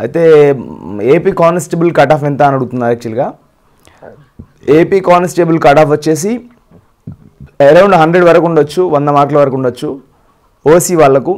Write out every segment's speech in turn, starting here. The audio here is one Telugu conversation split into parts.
అయితే ఏపీ కానిస్టేబుల్ కట్ ఆఫ్ ఎంత అని అడుగుతున్నారు. యాక్చువల్గా ఏపీ కానిస్టేబుల్ కట్ ఆఫ్ వచ్చేసి అరౌండ్ 100 వరకు ఉండొచ్చు, 100 మార్కుల వరకు ఉండొచ్చు ఓసీ వాళ్ళకు.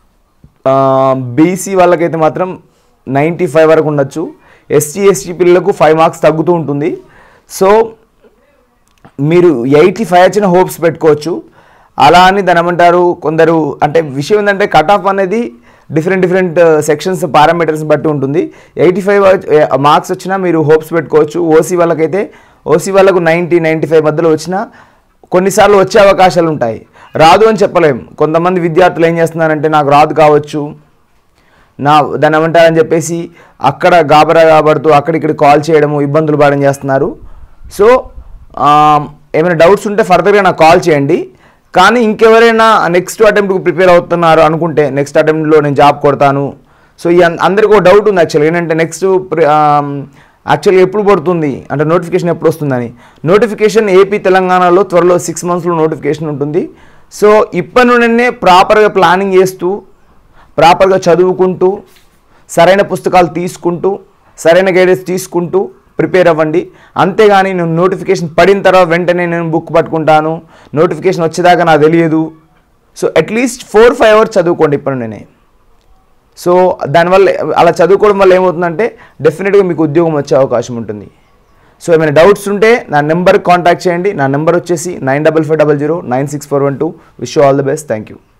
బీసీ వాళ్ళకైతే మాత్రం 95 వరకు ఉండొచ్చు. ఎస్టీ పిల్లలకు 5 మార్క్స్ తగ్గుతూ ఉంటుంది. సో మీరు 85 వచ్చిన హోప్స్ పెట్టుకోవచ్చు. అలా అని దాని ఏమంటారు కొందరు, అంటే విషయం ఏంటంటే కట్ ఆఫ్ అనేది డిఫరెంట్ సెక్షన్స్ పారామీటర్స్ బట్టి ఉంటుంది. 85 మార్క్స్ వచ్చినా మీరు హోప్స్ పెట్టుకోవచ్చు. ఓసీ వాళ్ళకు 90-95 మధ్యలో వచ్చినా కొన్నిసార్లు వచ్చే అవకాశాలు ఉంటాయి. రాదు అని చెప్పలేం. కొంతమంది విద్యార్థులు ఏం చేస్తున్నారంటే నాకు రాదు కావచ్చు, దాన్ని ఏమంటారని చెప్పేసి అక్కడ గాబరా కాబడుతూ అక్కడిక్కడ కాల్ చేయడము, ఇబ్బందులు పడడం చేస్తున్నారు. సో ఏమైనా డౌట్స్ ఉంటే ఫర్దర్గా నాకు కాల్ చేయండి. కానీ ఇంకెవరైనా నెక్స్ట్ అటెంప్ట్కి ప్రిపేర్ అవుతున్నారు అనుకుంటే నెక్స్ట్ అటెంప్ట్లో నేను జాబ్ కొడతాను. సో అందరికీ ఒక డౌట్ ఉంది యాక్చువల్గా ఏంటంటే నెక్స్ట్ యాక్చువల్గా ఎప్పుడు పడుతుంది అంటే నోటిఫికేషన్ ఎప్పుడు వస్తుందని. నోటిఫికేషన్ ఏపీ తెలంగాణలో త్వరలో 6 monthsలో నోటిఫికేషన్ ఉంటుంది. సో ఇప్పటి నుండే ప్రాపర్గా ప్లానింగ్ చేస్తూ ప్రాపర్గా చదువుకుంటూ సరైన పుస్తకాలు తీసుకుంటూ సరైన గైడెన్స్ తీసుకుంటూ ప్రిపేర్ అవ్వండి. అంతేగాని నేను నోటిఫికేషన్ పడిన తర్వాత వెంటనే నేను బుక్ పట్టుకుంటాను, నోటిఫికేషన్ వచ్చేదాకా నాకు తెలియదు. సో అట్లీస్ట్ 4-5 hours చదువుకోండి ఇప్పటి నుండే. సో దానివల్ల అలా చదువుకోవడం వల్ల ఏమవుతుందంటే డెఫినెట్గా మీకు ఉద్యోగం వచ్చే అవకాశం ఉంటుంది. సో ఏమైనా డౌట్స్ ఉంటే నా నెంబర్కి కాంటాక్ట్ చేయండి. నా నెంబర్ వచ్చేసి 9550096412. Wish you all the best. Thank you.